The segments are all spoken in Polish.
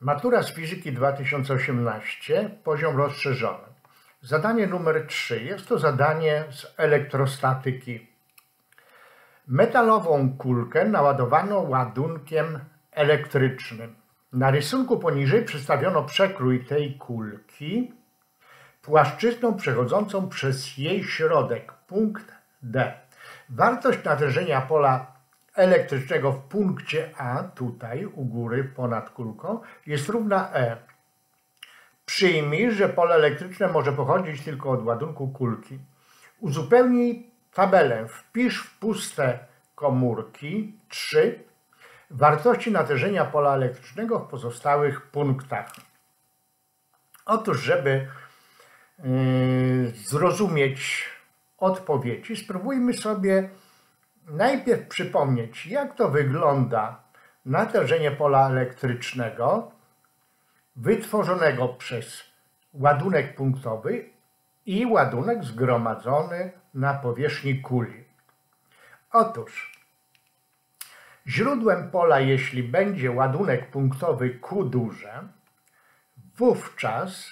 Matura z fizyki 2018, poziom rozszerzony. Zadanie numer 3. Jest to zadanie z elektrostatyki. Metalową kulkę naładowano ładunkiem elektrycznym. Na rysunku poniżej przedstawiono przekrój tej kulki płaszczyzną przechodzącą przez jej środek, punkt D. Wartość natężenia pola elektrycznego w punkcie A, tutaj u góry ponad kulką, jest równa E. Przyjmij, że pole elektryczne może pochodzić tylko od ładunku kulki. Uzupełnij tabelę. Wpisz w puste komórki 3 wartości natężenia pola elektrycznego w pozostałych punktach. Otóż, żeby zrozumieć odpowiedzi, spróbujmy sobie najpierw przypomnieć, jak to wygląda natężenie pola elektrycznego wytworzonego przez ładunek punktowy i ładunek zgromadzony na powierzchni kuli. Otóż źródłem pola, jeśli będzie ładunek punktowy Q duże, wówczas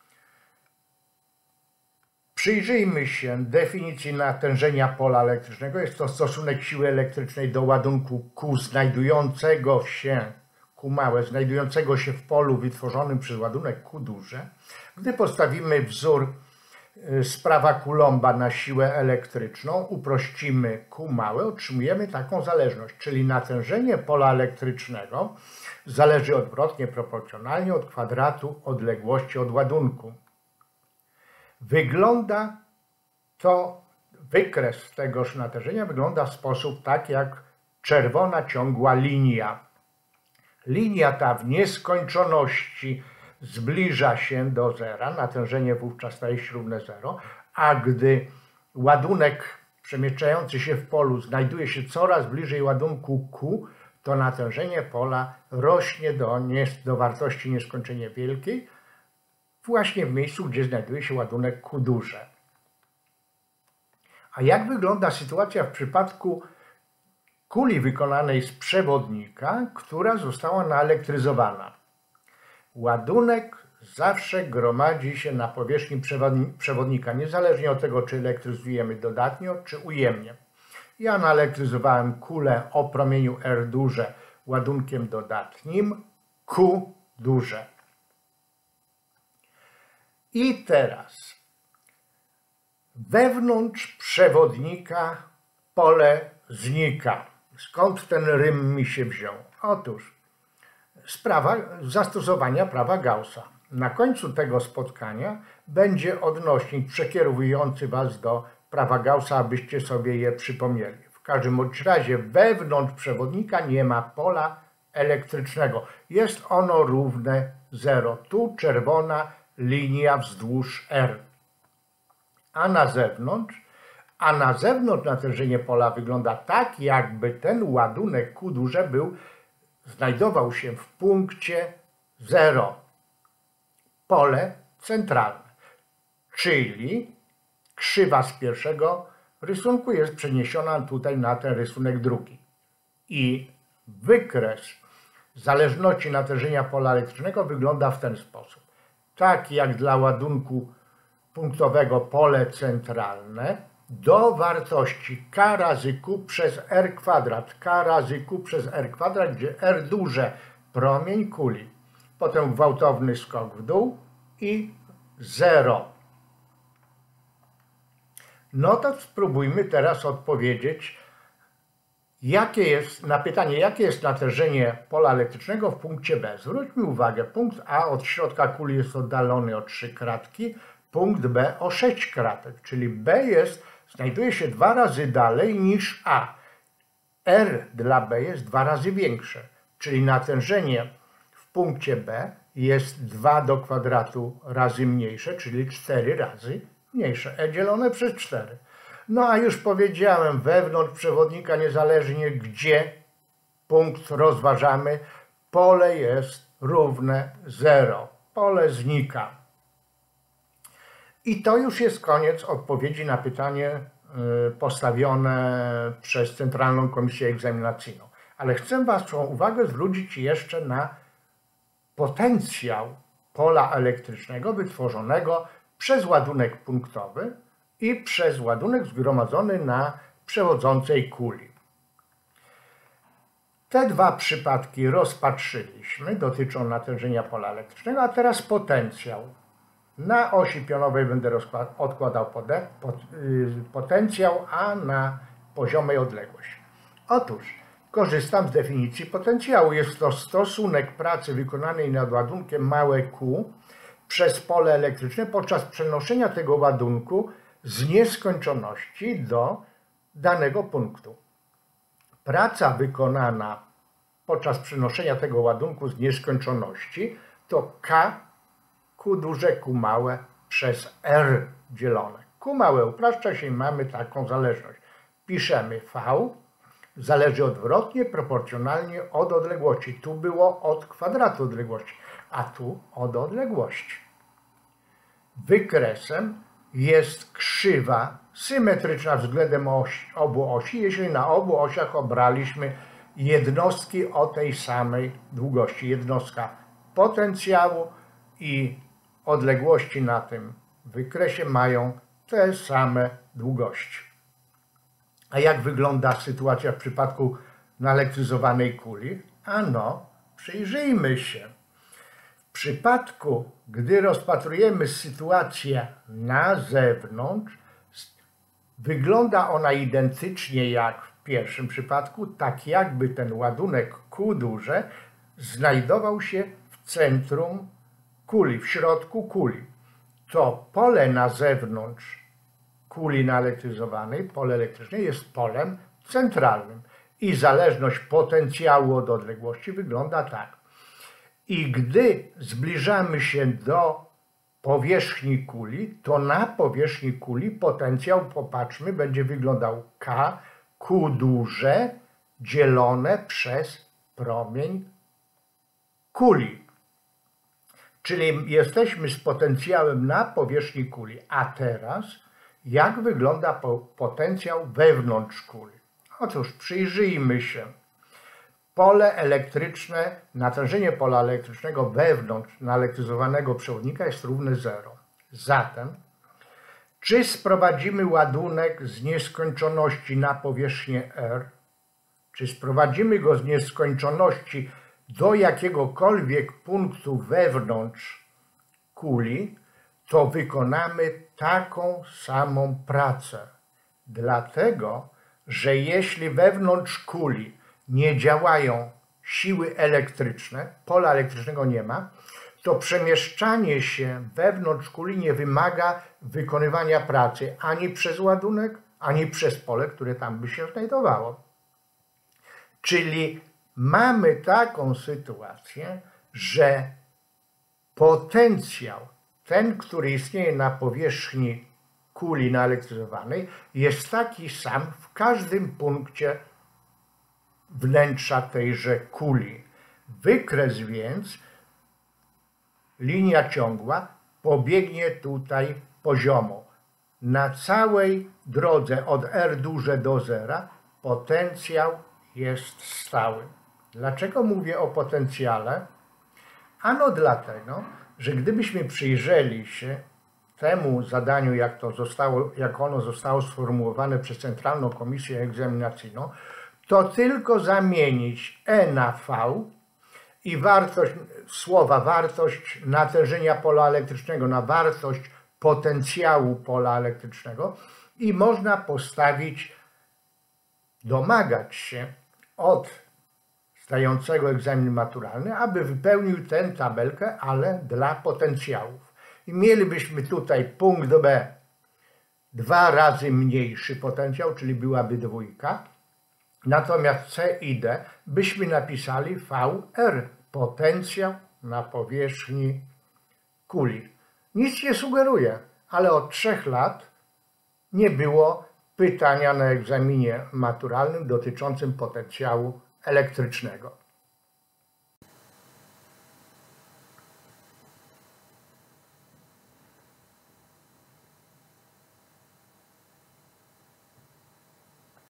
przyjrzyjmy się definicji natężenia pola elektrycznego. Jest to stosunek siły elektrycznej do ładunku Q znajdującego się, Q małe, znajdującego się w polu wytworzonym przez ładunek Q duże. Gdy postawimy wzór z prawa Coulomba na siłę elektryczną, uprościmy Q małe, otrzymujemy taką zależność, czyli natężenie pola elektrycznego zależy odwrotnie proporcjonalnie od kwadratu odległości od ładunku. Wygląda to, wykres tegoż natężenia wygląda w sposób tak jak czerwona ciągła linia. Linia ta w nieskończoności zbliża się do zera, natężenie wówczas staje się równe 0, a gdy ładunek przemieszczający się w polu znajduje się coraz bliżej ładunku Q, to natężenie pola rośnie do wartości nieskończenie wielkiej, właśnie w miejscu, gdzie znajduje się ładunek Q duże. A jak wygląda sytuacja w przypadku kuli wykonanej z przewodnika, która została naelektryzowana? Ładunek zawsze gromadzi się na powierzchni przewodnika, niezależnie od tego, czy elektryzujemy dodatnio, czy ujemnie. Ja naelektryzowałem kulę o promieniu R duże ładunkiem dodatnim Q duże. I teraz wewnątrz przewodnika pole znika. Skąd ten rym mi się wziął? Otóż zastosowania prawa Gaussa. Na końcu tego spotkania będzie odnośnik przekierowujący Was do prawa Gaussa, abyście sobie je przypomnieli. W każdym bądź razie wewnątrz przewodnika nie ma pola elektrycznego. Jest ono równe 0. Tu czerwona linia wzdłuż R. A na zewnątrz natężenie pola wygląda tak, jakby ten ładunek Q duże znajdował się w punkcie 0. Pole centralne. Czyli krzywa z pierwszego rysunku jest przeniesiona tutaj na ten rysunek drugi. I wykres zależności natężenia pola elektrycznego wygląda w ten sposób. Tak jak dla ładunku punktowego pole centralne do wartości k razy q przez r kwadrat, k razy q przez r kwadrat, gdzie r duże promień kuli. Potem gwałtowny skok w dół i 0. No to spróbujmy teraz odpowiedzieć na pytanie, jakie jest natężenie pola elektrycznego w punkcie B. Zwróćmy uwagę, punkt A od środka kuli jest oddalony o 3 kratki, punkt B o 6 kratek, czyli B znajduje się 2 razy dalej niż A. R dla B jest 2 razy większe, czyli natężenie w punkcie B jest 2 do kwadratu razy mniejsze, czyli 4 razy mniejsze. E dzielone przez 4. No a już powiedziałem, wewnątrz przewodnika, niezależnie gdzie punkt rozważamy, pole jest równe 0. Pole znika. I to już jest koniec odpowiedzi na pytanie postawione przez Centralną Komisję Egzaminacyjną. Ale chcę Waszą uwagę zwrócić jeszcze na potencjał pola elektrycznego wytworzonego przez ładunek punktowy i przez ładunek zgromadzony na przewodzącej kuli. Te dwa przypadki rozpatrzyliśmy, dotyczą natężenia pola elektrycznego, a teraz potencjał. Na osi pionowej będę odkładał potencjał, a na poziomej odległość. Otóż korzystam z definicji potencjału. Jest to stosunek pracy wykonanej nad ładunkiem małe Q przez pole elektryczne podczas przenoszenia tego ładunku z nieskończoności do danego punktu. Praca wykonana podczas przenoszenia tego ładunku z nieskończoności to K, Q duże, Q małe przez R dzielone. Q małe upraszcza się i mamy taką zależność. Piszemy V zależy odwrotnie, proporcjonalnie od odległości. Tu było od kwadratu odległości, a tu od odległości. Wykresem jest krzywa symetryczna względem obu osi, jeśli na obu osiach obraliśmy jednostki o tej samej długości. Jednostka potencjału i odległości na tym wykresie mają te same długości. A jak wygląda sytuacja w przypadku naelektryzowanej kuli? Ano, przyjrzyjmy się. W przypadku, gdy rozpatrujemy sytuację na zewnątrz, wygląda ona identycznie jak w pierwszym przypadku, tak jakby ten ładunek Q duże znajdował się w centrum kuli, w środku kuli. To pole na zewnątrz kuli naelektryzowanej, pole elektryczne, jest polem centralnym i zależność potencjału od odległości wygląda tak. I gdy zbliżamy się do powierzchni kuli, to na powierzchni kuli potencjał, popatrzmy, będzie wyglądał K, Q duże dzielone przez promień kuli. Czyli jesteśmy z potencjałem na powierzchni kuli. A teraz jak wygląda potencjał wewnątrz kuli? Otóż przyjrzyjmy się. Pole elektryczne, natężenie pola elektrycznego wewnątrz naelektryzowanego przewodnika jest równe 0. Zatem, czy sprowadzimy ładunek z nieskończoności na powierzchnię R, czy sprowadzimy go z nieskończoności do jakiegokolwiek punktu wewnątrz kuli, to wykonamy taką samą pracę. Dlatego, że jeśli wewnątrz kuli nie działają siły elektryczne, pola elektrycznego nie ma, to przemieszczanie się wewnątrz kuli nie wymaga wykonywania pracy ani przez ładunek, ani przez pole, które tam by się znajdowało. Czyli mamy taką sytuację, że potencjał, ten, który istnieje na powierzchni kuli naelektryzowanej, jest taki sam w każdym punkcie wnętrza tejże kuli. Wykres więc, linia ciągła, pobiegnie tutaj poziomo. Na całej drodze od R duże do zera potencjał jest stały. Dlaczego mówię o potencjale? Ano dlatego, że gdybyśmy przyjrzeli się temu zadaniu, jak ono zostało sformułowane przez Centralną Komisję Egzaminacyjną, to tylko zamienić E na V i wartość natężenia pola elektrycznego na wartość potencjału pola elektrycznego i można domagać się od zdającego egzamin maturalny, aby wypełnił tę tabelkę, ale dla potencjałów. I mielibyśmy tutaj punkt B 2 razy mniejszy potencjał, czyli byłaby dwójka. Natomiast C i D byśmy napisali VR, potencjał na powierzchni kuli. Nic nie sugeruje, ale od 3 lat nie było pytania na egzaminie maturalnym dotyczącym potencjału elektrycznego.